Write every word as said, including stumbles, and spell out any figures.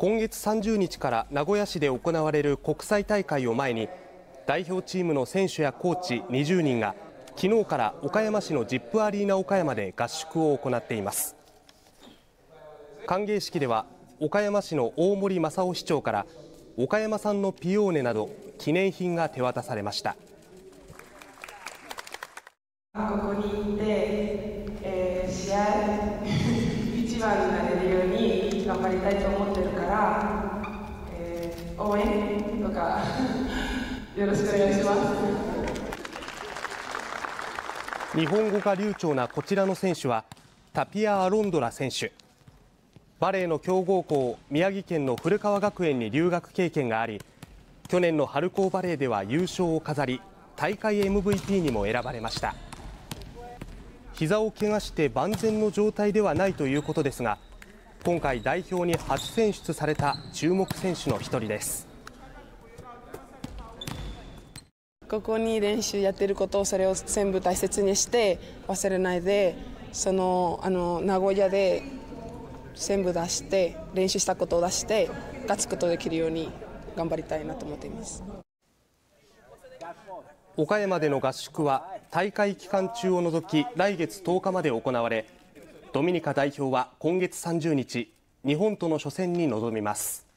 今月さんじゅうにちから名古屋市で行われる国際大会を前に、代表チームの選手やコーチにじゅうにんが昨日から岡山市のジップアリーナ岡山で合宿を行っています。歓迎式では岡山市の大森正夫市長から岡山産のピオーネなど記念品が手渡されました。 ここにいて、えー、試合一番になれるように頑張りたいと思ってるから、えー、応援とかよろしくお願いします。 日本語が流暢なこちらの選手はタピア・アロンドラ選手。バレーの強豪校宮城県の古川学園に留学経験があり、去年の春高バレーでは優勝を飾り、大会 エムブイピー にも選ばれました。膝を怪我して万全の状態ではないということですが、今回代表に初選出された注目選手の一人です。 ここに練習やってること、それを全部大切にして忘れないで、そのあの名古屋で全部出して練習したことを出して勝つことができるように頑張りたいなと思っています。 岡山での合宿は大会期間中を除き来月とおかまで行われ、ドミニカ代表は今月さんじゅうにち日本との初戦に臨みます。